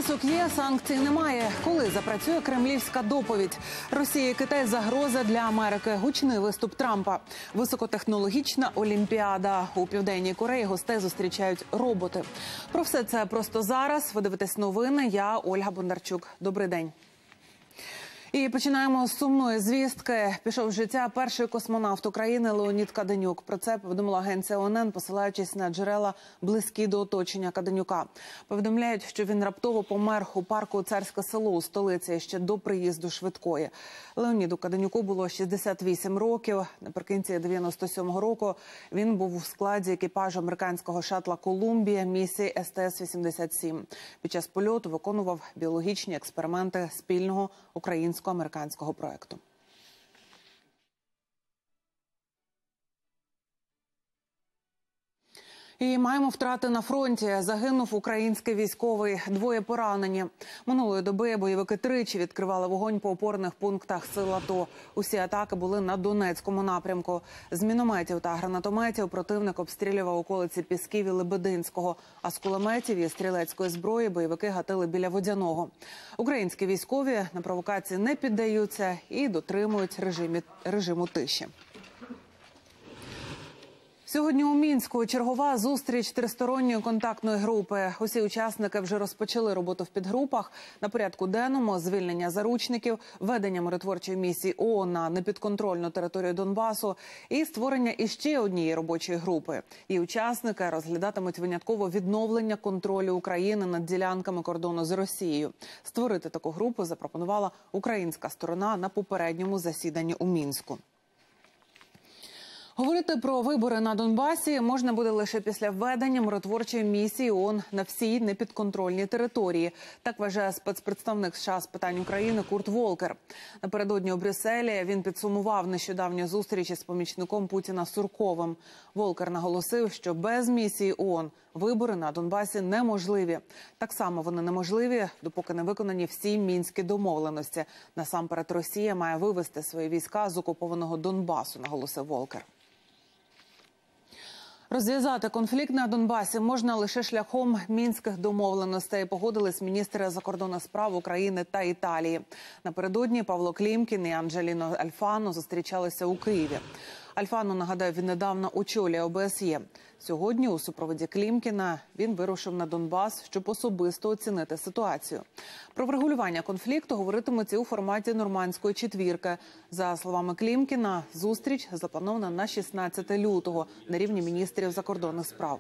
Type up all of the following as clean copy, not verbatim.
Тисок є, санкцій немає. Коли запрацює кремлівська доповідь? Росія і Китай – загроза для Америки. Гучний виступ Трампа. Високотехнологічна олімпіада. У Південній Кореї гостей зустрічають роботи. Про все це просто зараз. Ви дивитесь новини. Я Ольга Бондарчук. Добрий день. І починаємо з сумної звістки. Пішов з життя перший космонавт України Леонід Каденюк. Про це повідомила агенція ОНН, посилаючись на джерела, близькі до оточення Каденюка. Повідомляють, що він раптово помер у парку Царське Село у столиці ще до приїзду швидкої. Леоніду Каденюку було 68 років. Наприкінці 97-го року він був у складі екіпажу американського шаттла «Колумбія» місії СТС-87. Під час польоту виконував біологічні експерименти спільного українсько-американського проекту. І маємо втрати на фронті. Загинув український військовий, 2 поранені. Минулої доби бойовики тричі відкривали вогонь по опорних пунктах сил АТО. Усі атаки були на Донецькому напрямку. З мінометів та гранатометів противник обстрілював околиці Пісків і Лебединського. А з кулеметів і стрілецької зброї бойовики гатили біля Водяного. Українські військові на провокації не піддаються і дотримують режиму тиші. Сьогодні у Мінську чергова зустріч тристоронньої контактної групи. Усі учасники вже розпочали роботу в підгрупах. На порядку денному – звільнення заручників, ведення миротворчої місії ООН на непідконтрольну територію Донбасу і створення іще однієї робочої групи. І учасники розглядатимуть винятково відновлення контролю України над ділянками кордону з Росією. Створити таку групу запропонувала українська сторона на попередньому засіданні у Мінську. Говорити про вибори на Донбасі можна буде лише після введення миротворчої місії ООН на всій непідконтрольній території. Так вважає спецпредставник США з питань України Курт Волкер. Напередодні у Брюсселі він підсумував нещодавню зустріч із помічником Путіна Сурковим. Волкер наголосив, що без місії ООН вибори на Донбасі неможливі. Так само вони неможливі, допоки не виконані всі мінські домовленості. Насамперед Росія має вивести свої війська з окупованого Донбасу, наголосив Волкер. Розв'язати конфлікт на Донбасі можна лише шляхом мінських домовленостей, погодились міністри закордонних справ України та Італії. Напередодні Павло Клімкін і Анджеліно Альфано зустрічалися у Києві. Альфано, нагадаю, віднедавна очолює ОБСЄ. Сьогодні у супроводі Клімкіна він вирушив на Донбас, щоб особисто оцінити ситуацію. Про врегулювання конфлікту говоритимуть і у форматі нормандської четвірки. За словами Клімкіна, зустріч запланована на 16 лютого на рівні міністрів закордонних справ.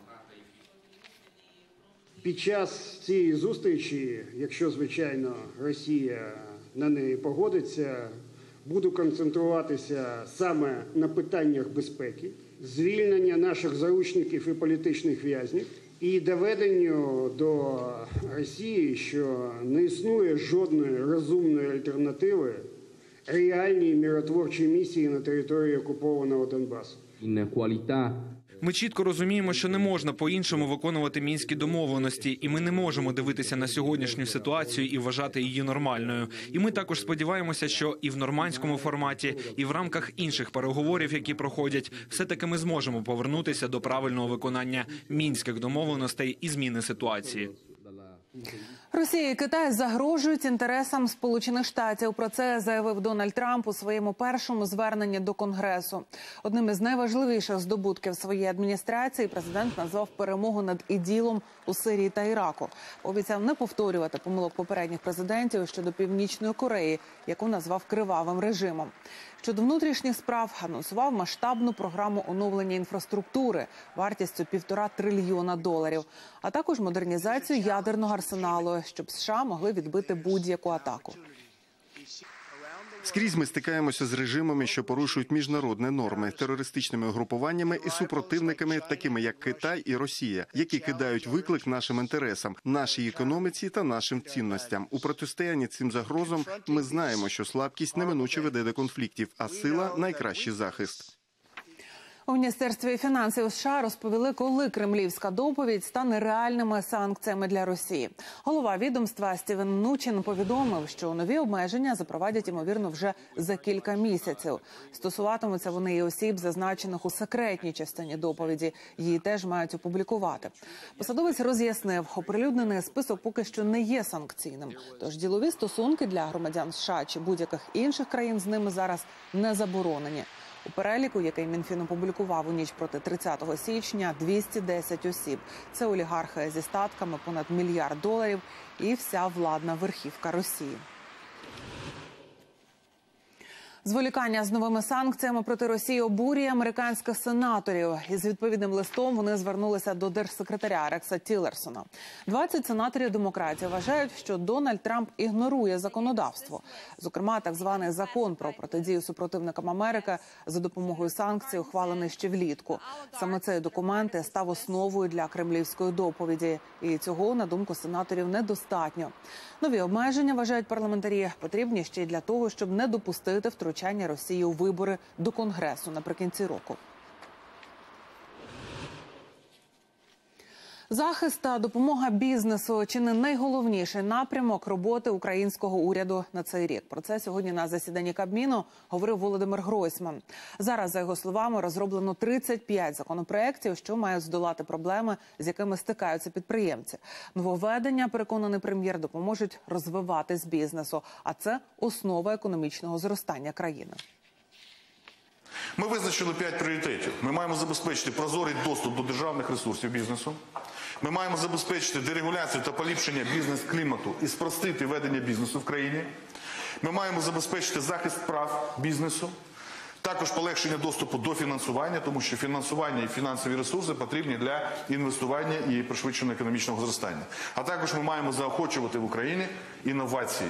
Під час цієї зустрічі, якщо, звичайно, Росія на неї погодиться, буду концентруватися саме на питаннях безпеки, звільнення наших заручників і політичних в'язнів і доведенню до Росії, що не існує жодної розумної альтернативи реальній миротворчій місії на території окупованого Донбасу. Ми чітко розуміємо, що не можна по-іншому виконувати мінські домовленості, і ми не можемо дивитися на сьогоднішню ситуацію і вважати її нормальною. І ми також сподіваємося, що і в нормандському форматі, і в рамках інших переговорів, які проходять, все-таки ми зможемо повернутися до правильного виконання мінських домовленостей і зміни ситуації. Росія і Китай загрожують інтересам Сполучених Штатів. Про це заявив Дональд Трамп у своєму першому зверненні до Конгресу. Одним із найважливіших здобутків своєї адміністрації президент назвав перемогу над ІДІЛом у Сирії та Іраку. Обіцяв не повторювати помилок попередніх президентів щодо Північної Кореї, яку назвав кривавим режимом. Щодо внутрішніх справ анонсував масштабну програму оновлення інфраструктури вартістю $1,5 трильйона, а також модернізацію ядерного арсеналу, щоб США могли відбити будь-яку атаку. Скрізь ми стикаємося з режимами, що порушують міжнародні норми, терористичними угрупуваннями і супротивниками, такими як Китай і Росія, які кидають виклик нашим інтересам, нашій економіці та нашим цінностям. У протистоянні цим загрозам ми знаємо, що слабкість неминуче веде до конфліктів, а сила – найкращий захист. У Міністерстві фінансів США розповіли, коли кремлівська доповідь стане реальними санкціями для Росії. Голова відомства Стівен Мнучин повідомив, що нові обмеження запровадять, ймовірно, вже за кілька місяців. Стосуватимуться вони і осіб, зазначених у секретній частині доповіді. Її теж мають опублікувати. Посадовець роз'яснив, оприлюднений список поки що не є санкційним. Тож ділові стосунки для громадян США чи будь-яких інших країн з ними зараз не заборонені. У переліку, який Мінфін опублікував у ніч проти 30 січня, 210 осіб. Це олігархи зі статками понад $1 мільярд і вся владна верхівка Росії. Зволікання з новими санкціями проти Росії обурює американських сенаторів. Із відповідним листом вони звернулися до держсекретаря Рекса Тіллерсона. 20 сенаторів-демократів вважають, що Дональд Трамп ігнорує законодавство. Зокрема, так званий закон про протидію супротивникам Америки за допомогою санкцій, ухвалений ще влітку. Саме цей документ став основою для кремлівської доповіді. І цього, на думку сенаторів, недостатньо. Нові обмеження, вважають парламентарі, потрібні ще й для того, щоб не допустити втручання Росії у вибори до Конгресу наприкінці року. Захист та допомога бізнесу – чи не найголовніший напрямок роботи українського уряду на цей рік. Про це сьогодні на засіданні Кабміну говорив Володимир Гройсман. Зараз, за його словами, розроблено 35 законопроєктів, що мають здолати проблеми, з якими стикаються підприємці. Нововведення, переконаний прем'єр, допоможуть розвиватись бізнесу, а це основа економічного зростання країни. Ми визначили 5 пріоритетів. Ми маємо забезпечити прозорий доступ до державних ресурсів бізнесу. Ми маємо забезпечити дерегуляцію та поліпшення бізнес-клімату і спростити ведення бізнесу в країні. Ми маємо забезпечити захист прав бізнесу. Також полегшення доступу до фінансування, тому що фінансування і фінансові ресурси потрібні для інвестування і пришвидшення економічного зростання. А також ми маємо заохочувати в Україні інновації.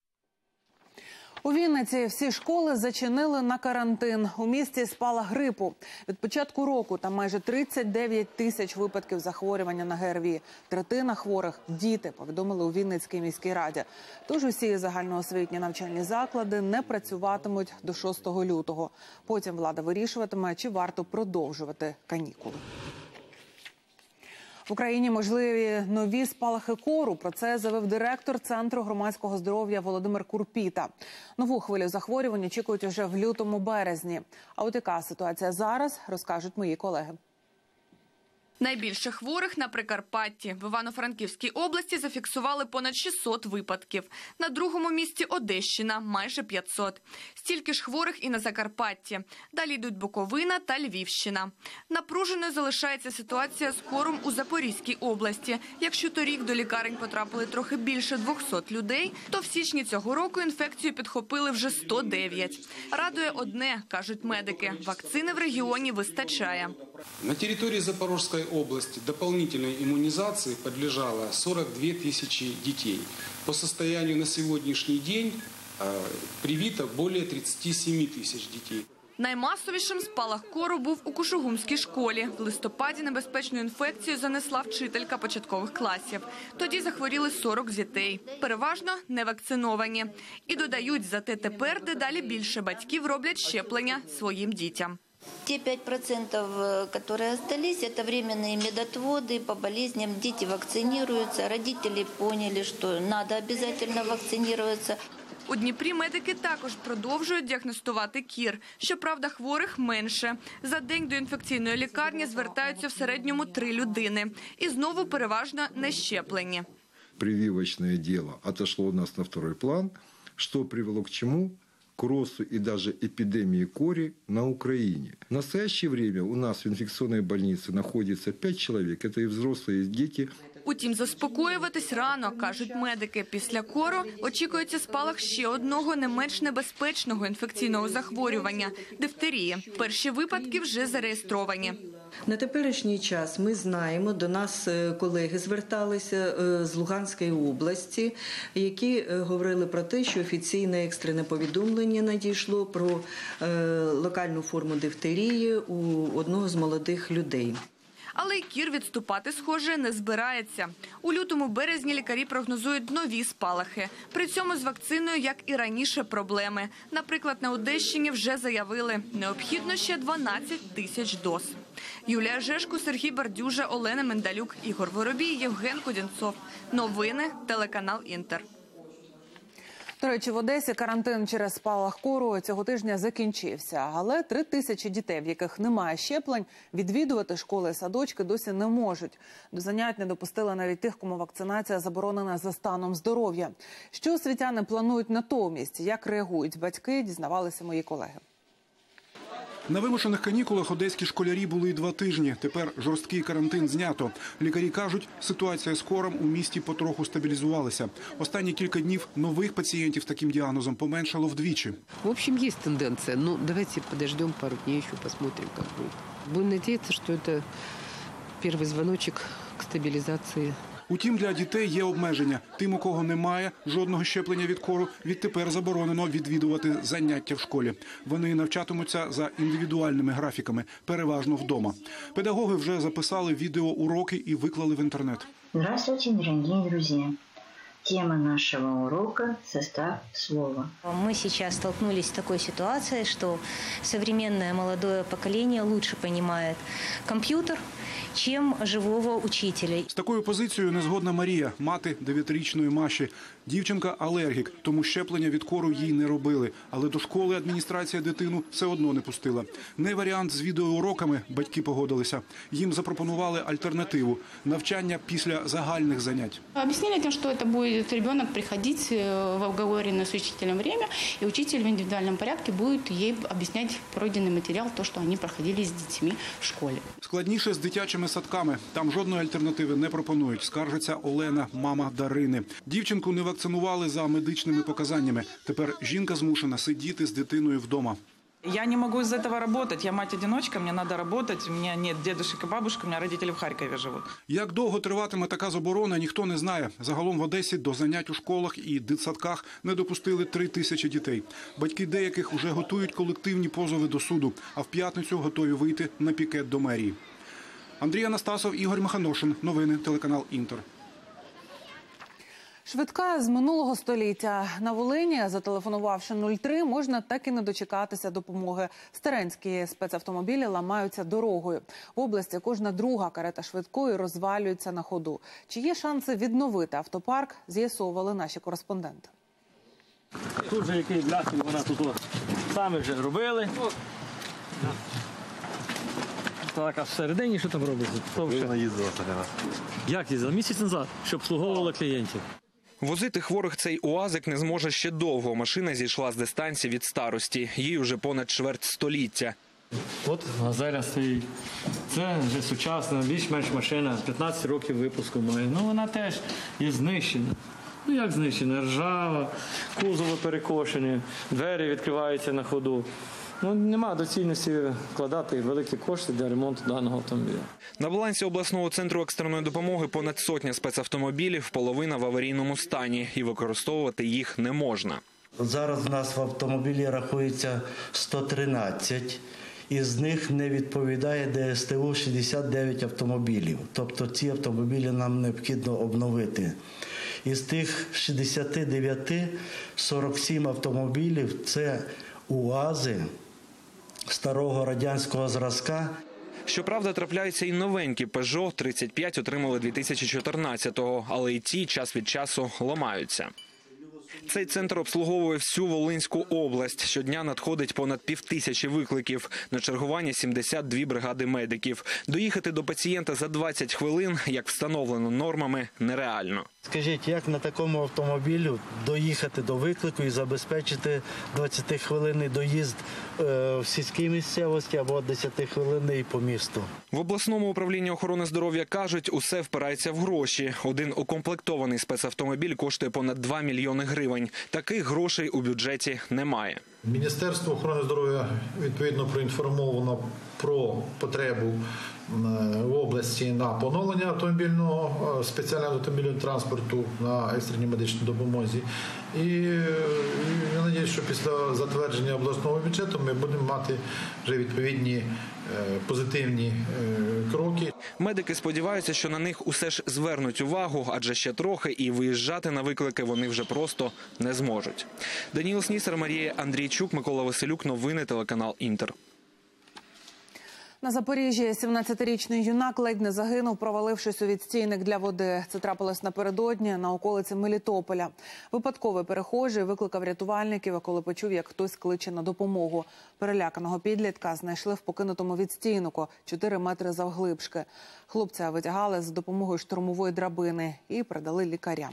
У Вінниці всі школи зачинили на карантин. У місті спалах грипу. Від початку року там майже 39 тисяч випадків захворювання на ГРВІ. Третина хворих – діти, повідомили у Вінницькій міській раді. Тож усі загальноосвітні навчальні заклади не працюватимуть до 6 лютого. Потім влада вирішуватиме, чи варто продовжувати канікули. В Україні можливі нові спалахи кору. Про це заявив директор Центру громадського здоров'я Володимир Курпіта. Нову хвилю захворювань очікують уже в лютому-березні. А от яка ситуація зараз, розкажуть мої колеги. Найбільше хворих на Прикарпатті. В Івано-Франківській області зафіксували понад 600 випадків. На другому місці Одещина – майже 500. Стільки ж хворих і на Закарпатті. Далі йдуть Буковина та Львівщина. Напруженою залишається ситуація з кором у Запорізькій області. Якщо торік до лікарень потрапили трохи більше 200 людей, то в січні цього року інфекцію підхопили вже 109. Радує одне, кажуть медики – вакцини в регіоні вистачає. На території Запорізької области дополнительной иммунизации подлежало 42 тысячи детей. По состоянию на сегодняшний день привито более 37 тысяч детей. Наймасовішим спалах кору був у Кушугумській школі. В листопаді небезпечну інфекцію занесла вчителька початкових класів. Тоді захворіли 40 дітей. Переважно невакциновані. І додають, зате тепер дедалі більше батьків роблять щеплення своїм дітям. Те 5%, которые остались, это временные медотводы по болезням. Дети вакцинируются, родители поняли, что надо обязательно вакцинироваться. У Дніпрі медики також продовжують діагностувати кір. Щоправда, хворих менше. За день до інфекційної лікарні звертаються в середньому 3 людини. І знову переважно не щеплені. Прививочное дело отошло у нас на второй план, что привело к чему? К росту и даже эпидемии кори на Украине. В настоящее время у нас в инфекционной больнице находится 5 человек. Это и взрослые, и дети. Утім, заспокоюватись рано, кажуть медики. Після кору очікується спалах ще одного не менш небезпечного інфекційного захворювання – дифтерії. Перші випадки вже зареєстровані. На теперішній час ми знаємо, до нас колеги зверталися з Луганської області, які говорили про те, що офіційне екстрене повідомлення надійшло про локальну форму дифтерії у одного з молодих людей. Але й Кір відступати, схоже, не збирається. У лютому-березні лікарі прогнозують нові спалахи. При цьому з вакциною, як і раніше, проблеми. Наприклад, на Одещині вже заявили, необхідно ще 12 тисяч доз. Юлія Жешко, Сергій Бардюжа, Олена Мендалюк, Ігор Воробій, Євген Кудінцов. Новини, телеканал «Інтер». До речі, в Одесі карантин через спалах кору цього тижня закінчився. Але 3 тисячі дітей, в яких немає щеплень, відвідувати школи і садочки досі не можуть. До занять не допустили навіть тих, кому вакцинація заборонена за станом здоров'я. Що освітяни планують натомість, як реагують батьки, дізнавалися мої колеги. На вимушених канікулах одеські школярі були 2 тижні. Тепер жорсткий карантин знято. Лікарі кажуть, ситуація з кором у місті потроху стабілізувалася. Останні кілька днів нових пацієнтів з таким діагнозом поменшало вдвічі. В общем, есть тенденция. Ну, давайте подождем пару дней еще, посмотрим, как будет. Будем надеяться, что это первый звоночек к стабилизации. Утім, для дітей є обмеження. Тим, у кого немає жодного щеплення від кору, відтепер заборонено відвідувати заняття в школі. Вони навчатимуться за індивідуальними графіками, переважно вдома. Педагоги вже записали відеоуроки і виклали в інтернет. Здравствуйте, дорогие друзья. Тема нашего урока – состав слова. Мы сейчас столкнулись с такой ситуацией, что современное молодое поколение лучше понимает компьютер, чем живого учителя. З такою позицією не згодна Марія, мати 9-річної Маші. Дівчинка алергік, тому щеплення від кору їй не робили. Але до школи адміністрація дитину все одно не пустила. Не варіант з відеоуроками, батьки погодилися. Їм запропонували альтернативу – навчання після загальних занять. Объяснили тем, что это будет ребенок приходить в оговоренное с учителем время, и учитель в индивидуальном порядке будет ей объяснять пройденный материал, то, что они проходили с детьми в школе. Складніше з дитячими садками. Там жодної альтернативи не пропонують, скаржиться Олена, мама Дарини. Дівчинку не вакцинували за медичними показаннями. Тепер жінка змушена сидіти з дитиною вдома. Я не могу из-за этого работать. Я мать-одиночка, мне надо работать. У меня нет дедушек и бабушек, у меня родители в Харькове живут. Як довго триватиме така заборона, ніхто не знає. Загалом в Одесі до занять у школах і дитсадках не допустили 3 тисячі дітей. Батьки деяких уже готують колективні позови до суду, а в п'ятницю готові вийти на пікет до мерії. Андрій Анастасов, Ігор Маханошин. Новини, телеканал «Інтер». Швидка з минулого століття. На Волині, зателефонувавши 03, можна так і не дочекатися допомоги. Старенські спецавтомобілі ламаються дорогою. В області кожна друга карета швидкої розвалюється на ходу. Чи є шанси відновити автопарк, з'ясовували наші кореспонденти. Тут же якийсь ляхів, вона тут самі вже робили. Так, а всередині що там робиться? Вона їздила один раз. Як їздила? Місяць назад, щоб обслуговувала клієнтів. Возити хворих цей УАЗик не зможе ще довго. Машина зійшла з дистанції від старості. Їй уже понад чверть століття. От газеля стоїть. Це вже сучасна, більш-менш машина. 15 років випуску має. Ну вона теж є знищена. Ну як знищена? Ржава, кузови перекошені, двері відкриваються на ходу. Ну, нема доцільності вкладати великі кошти для ремонту даного автомобіля. На балансі обласного центру екстреної допомоги понад 100 спецавтомобілів, половина в аварійному стані, і використовувати їх не можна. Зараз у нас в автомобілі рахується 113, із них не відповідає ДСТУ 69 автомобілів. Тобто ці автомобілі нам необхідно обновити. Із тих 69 – 47 автомобілів – це УАЗи старого радянського зразка. Щоправда, трапляються і новенькі Peugeot 35 отримали 2014-го, але і ті час від часу ламаються. Цей центр обслуговує всю Волинську область. Щодня надходить понад 5000 викликів. На чергуванні 72 бригади медиків. Доїхати до пацієнта за 20 хвилин, як встановлено нормами, нереально. Скажіть, як на такому автомобілі доїхати до виклику і забезпечити 20-хвилинний доїзд в сільській місцевості або 10-хвилинний по місту? В обласному управлінні охорони здоров'я кажуть, усе впирається в гроші. Один укомплектований спецавтомобіль коштує понад 2 мільйони гривень. Таких грошей у бюджеті немає. Міністерство охорони здоров'я відповідно проінформовано про потребу в області на поновлення автомобільного, спеціального автомобільного транспорту на екстреній медичній допомозі. І я сподіваюся, що після затвердження обласного бюджету ми будемо мати вже відповідні позитивні кроки. Медики сподіваються, що на них усе ж звернуть увагу, адже ще трохи і виїжджати на виклики вони вже просто не зможуть. Даніл Снісер, Марія Андрійчук, Микола Василюк. Новини, телеканал «Інтер». На Запоріжжі 17-річний юнак ледь не загинув, провалившись у відстійник для води. Це трапилось напередодні на околиці Мелітополя. Випадковий перехожий викликав рятувальників, а коли почув, як хтось кличе на допомогу. Переляканого підлітка знайшли в покинутому відстійнику 4 метри завглибшки. Хлопця витягали за допомогою штурмової драбини і передали лікарям.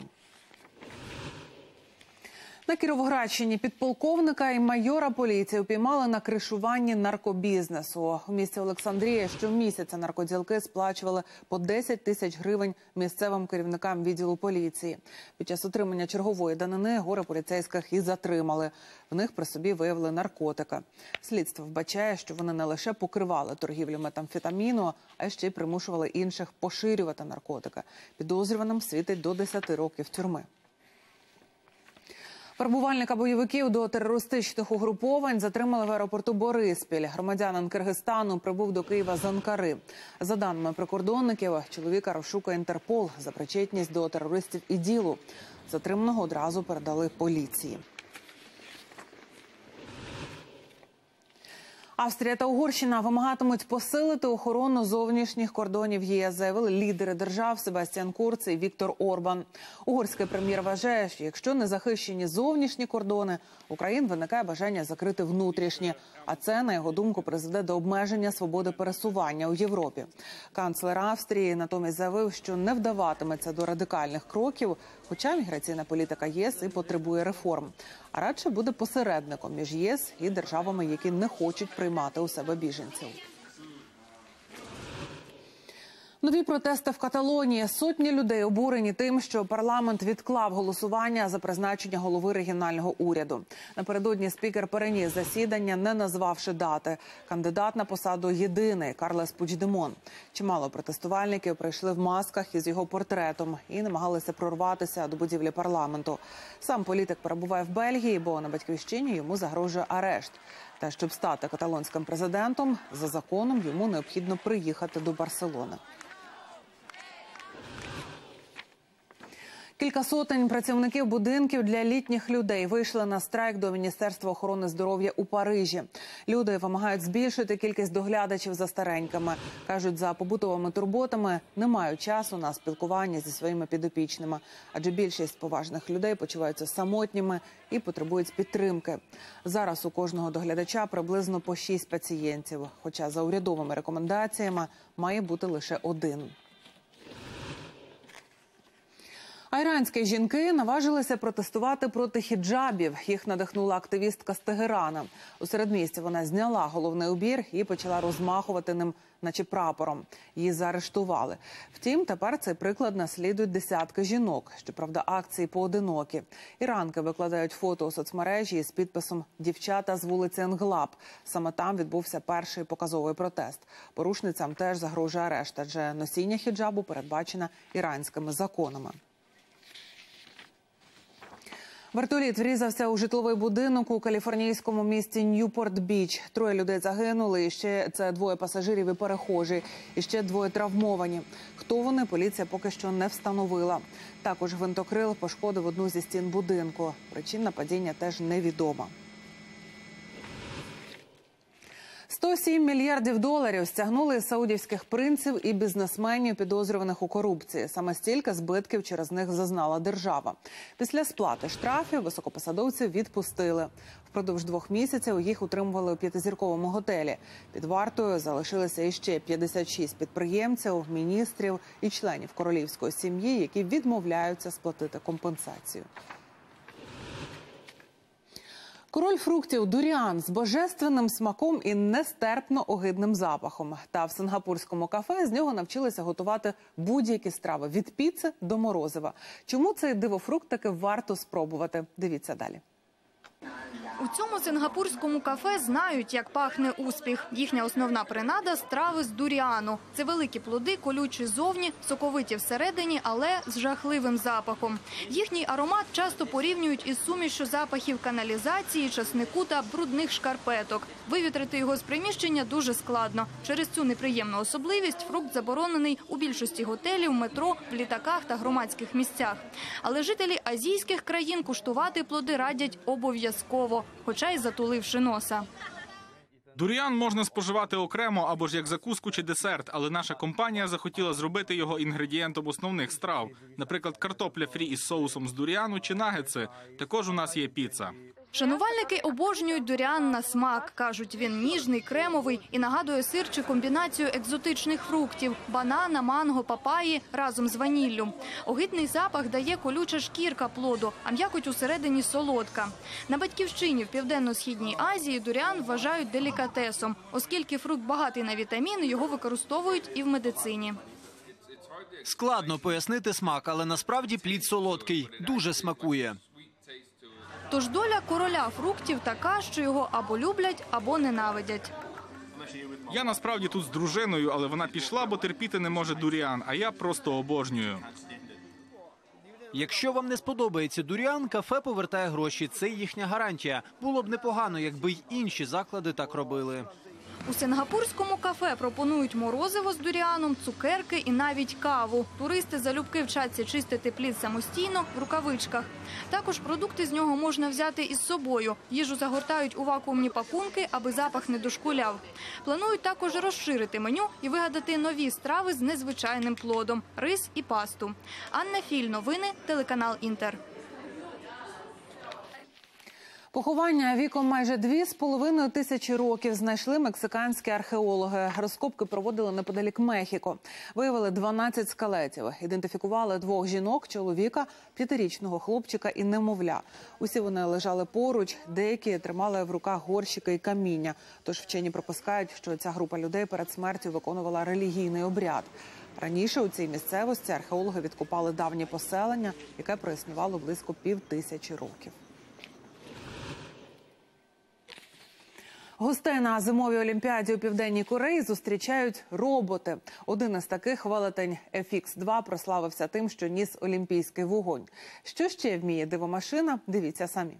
На Кіровоградщині підполковника і майора поліції упіймали на кришуванні наркобізнесу. У місті Олександрія щомісяця наркоділки сплачували по 10 тисяч гривень місцевим керівникам відділу поліції. Під час отримання чергової данини горе поліцейських і затримали. В них при собі виявили наркотики. Слідство вбачає, що вони не лише покривали торгівлю метамфетаміну, а ще й примушували інших поширювати наркотики. Підозрюваним світить до 10 років тюрми. Вербувальника бойовиків до терористичних угруповань затримали в аеропорту Бориспіль. Громадянин Киргизстану прибув до Києва з Анкари. За даними прикордонників, чоловіка розшукує Інтерпол за причетність до терористів ІДІЛу. Затриманого одразу передали поліції. Австрія та Угорщина вимагатимуть посилити охорону зовнішніх кордонів ЄС, заявили лідери держав Себастьян Курц і Віктор Орбан. Угорський прем'єр вважає, що якщо не захищені зовнішні кордони, у країн виникає бажання закрити внутрішні. А це, на його думку, призведе до обмеження свободи пересування у Європі. Канцлер Австрії натомість заявив, що не вдаватиметься до радикальних кроків, хоча міграційна політика ЄС і потребує реформ. А радше буде посередником між ЄС і державами, які не хочуть приймати у себе біженців. Нові протести в Каталонії. Сотні людей обурені тим, що парламент відклав голосування за призначення голови регіонального уряду. Напередодні спікер переніс засідання, не назвавши дати. Кандидат на посаду єдиний – Карлес Пучдемон. Чимало протестувальників прийшли в масках із його портретом і намагалися прорватися до будівлі парламенту. Сам політик перебуває в Бельгії, бо на батьківщині йому загрожує арешт. Та щоб стати каталонським президентом, за законом йому необхідно приїхати до Барселони. Кілька сотень працівників будинків для літніх людей вийшли на страйк до Міністерства охорони здоров'я у Парижі. Люди вимагають збільшити кількість доглядачів за старенькими. Кажуть, за побутовими турботами не мають часу на спілкування зі своїми підопічними. Адже більшість поважних людей почуваються самотніми і потребують підтримки. Зараз у кожного доглядача приблизно по 6 пацієнтів. Хоча за урядовими рекомендаціями має бути лише 1. А іранські жінки наважилися протестувати проти хіджабів. Їх надихнула активістка з Тегерана. У середмісті вона зняла головний убір і почала розмахувати ним, наче прапором. Її заарештували. Втім, тепер цей приклад наслідують десятки жінок. Щоправда, акції поодинокі. Іранки викладають фото у соцмережі із підписом «Дівчата з вулиці Енглаб». Саме там відбувся перший показовий протест. Порушницям теж загрожує арешт, адже носіння хіджабу передбачено іранськими законами. Вертоліт врізався у житловий будинок у каліфорнійському місті Ньюпорт-Біч. 3 людей загинули, і ще це 2 пасажирів і перехожі, і ще 2 травмовані. Хто вони, поліція поки що не встановила. Також гвинтокрил пошкодив одну зі стін будинку. Причина падіння теж невідома. 107 мільярдів доларів стягнули з саудівських принців і бізнесменів, підозрюваних у корупції. Саме стільки збитків через них зазнала держава. Після сплати штрафів високопосадовців відпустили. Впродовж 2 місяців їх утримували у 5-зірковому готелі. Під вартою залишилися іще 56 підприємців, міністрів і членів королівської сім'ї, які відмовляються сплатити компенсацію. Король фруктів Дуріан з божественним смаком і нестерпно огидним запахом. Та в сингапурському кафе з нього навчилися готувати будь-які страви – від піци до морозива. Чому цей дивофрукт таки варто спробувати? Дивіться далі. У цьому сингапурському кафе знають, як пахне успіх. Їхня основна принада – страви з дуріану. Це великі плоди, колючі зовні, соковиті всередині, але з жахливим запахом. Їхній аромат часто порівнюють із сумішю запахів каналізації, часнику та брудних шкарпеток. Вивітрити його з приміщення дуже складно. Через цю неприємну особливість фрукт заборонений у більшості готелів, метро, в літаках та громадських місцях. Але жителі азійських країн куштувати плоди радять обов'язково, хоча й затуливши носа. Дуріан можна споживати окремо або ж як закуску чи десерт, але наша компанія захотіла зробити його інгредієнтом основних страв. Наприклад, картопля фрі із соусом з дуріану чи нагетси. Також у нас є піца. Шанувальники обожнюють дуріан на смак. Кажуть, він ніжний, кремовий і нагадує сир чи комбінацію екзотичних фруктів – банана, манго, папаї разом з ваніллю. Огидний запах дає колюча шкірка плоду, а м'якоть усередині солодка. На Батьківщині в Південно-Східній Азії дуріан вважають делікатесом. Оскільки фрукт багатий на вітаміни, його використовують і в медицині. Складно пояснити смак, але насправді плід солодкий, дуже смакує. Тож доля короля фруктів така, що його або люблять, або ненавидять. Я насправді тут з дружиною, але вона пішла, бо терпіти не може дуріан, а я просто обожнюю. Якщо вам не сподобається дуріан, кафе повертає гроші. Це їхня гарантія. Було б непогано, якби й інші заклади так робили. У сингапурському кафе пропонують морозиво з дуріаном, цукерки і навіть каву. Туристи залюбки вчаться чистити плід самостійно в рукавичках. Також продукти з нього можна взяти із собою. Їжу загортають у вакуумні пакунки, аби запах не дошкуляв. Планують також розширити меню і вигадати нові страви з незвичайним плодом – рис і пасту. Анна Філь, новини, телеканал «Інтер». Поховання віком майже 2,5 тисячі років знайшли мексиканські археологи. Розкопки проводили неподалік Мехіко. Виявили 12 скелетів. Ідентифікували 2 жінок, чоловіка, 5-річного хлопчика і немовля. Усі вони лежали поруч, деякі тримали в руках горщики і каміння. Тож вчені припускають, що ця група людей перед смертю виконувала релігійний обряд. Раніше у цій місцевості археологи відкопали давнє поселення, яке проіснувало близько 5000 років. Гостей на зимовій олімпіаді у Південній Кореї зустрічають роботи. Один із таких, велетень FX2, прославився тим, що ніс олімпійський вогонь. Що ще вміє дивомашина? Дивіться самі.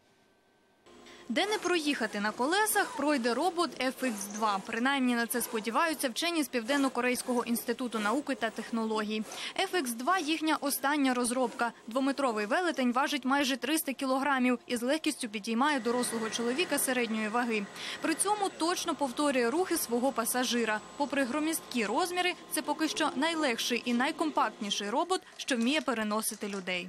Де не проїхати на колесах, пройде робот FX2. Принаймні на це сподіваються вчені з Південно-Корейського інституту науки та технологій. FX2 – їхня остання розробка. 2-метровий велетень важить майже 300 кілограмів і з легкістю підіймає дорослого чоловіка середньої ваги. При цьому точно повторює рухи свого пасажира. Попри громісткі розміри, це поки що найлегший і найкомпактніший робот, що вміє переносити людей.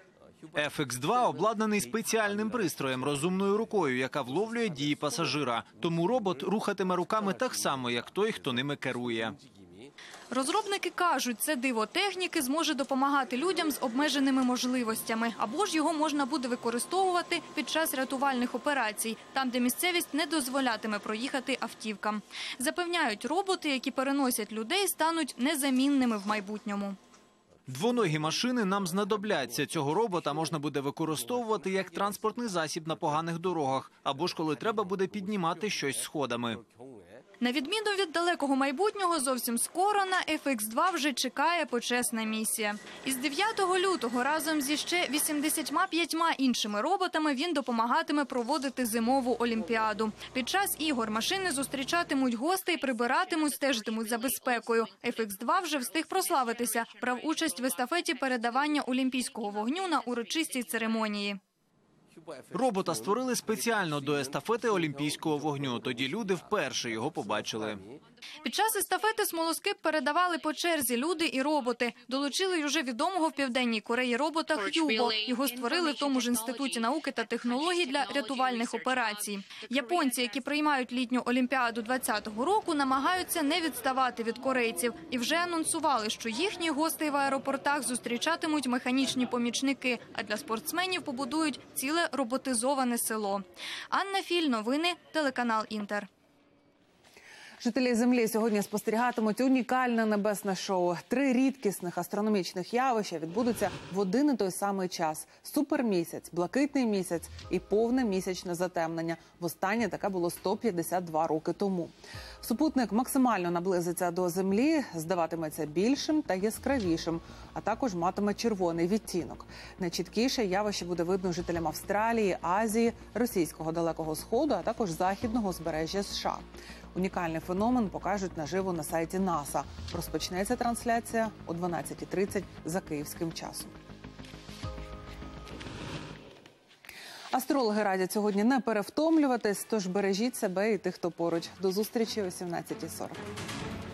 FX2 обладнаний спеціальним пристроєм – розумною рукою, яка вловлює дії пасажира. Тому робот рухатиме руками так само, як той, хто ними керує. Розробники кажуть, це диво техніки зможе допомагати людям з обмеженими можливостями. Або ж його можна буде використовувати під час рятувальних операцій, там, де місцевість не дозволятиме проїхати автівкам. Запевняють, роботи, які переносять людей, стануть незамінними в майбутньому. Двоногі машини нам знадобляться. Цього робота можна буде використовувати як транспортний засіб на поганих дорогах, або ж коли треба буде піднімати щось сходами. На відміну від далекого майбутнього, зовсім скоро на FX2 вже чекає почесна місія. Із 9 лютого разом зі ще 85 іншими роботами він допомагатиме проводити зимову олімпіаду. Під час ігор машини зустрічатимуть гостей, прибиратимуть, стежитимуть за безпекою. FX2 вже встиг прославитися, брав участь в естафеті передавання олімпійського вогню на урочистій церемонії. Робота створили спеціально до естафети олімпійського вогню. Тоді люди вперше його побачили. Під час естафети смолоскип передавали по черзі люди і роботи. Долучили й уже відомого в Південній Кореї робота Х'юбо. Його створили в тому ж інституті науки та технологій для рятувальних операцій. Японці, які приймають літню олімпіаду 2020 року, намагаються не відставати від корейців. І вже анонсували, що їхні гостей в аеропортах зустрічатимуть механічні помічники, а для спортсменів побудують ціле роботизоване село. Анна Філь, новини, телеканал «Інтер». Жителі Землі сьогодні спостерігатимуть унікальне небесне шоу. 3 рідкісних астрономічних явища відбудуться в один і той самий час. Супермісяць, блакитний місяць і повне місячне затемнення. Востаннє таке було 152 роки тому. Супутник максимально наблизиться до Землі, здаватиметься більшим та яскравішим, а також матиме червоний відтінок. Найчіткіше явище буде видно жителям Австралії, Азії, російського Далекого Сходу, а також західного узбережжя США. Унікальний феномен покажуть наживо на сайті НАСА. Розпочнеться трансляція о 12:30 за київським часом. Астрологи радять сьогодні не перевтомлюватись, тож бережіть себе і тих, хто поруч. До зустрічі о 17:40.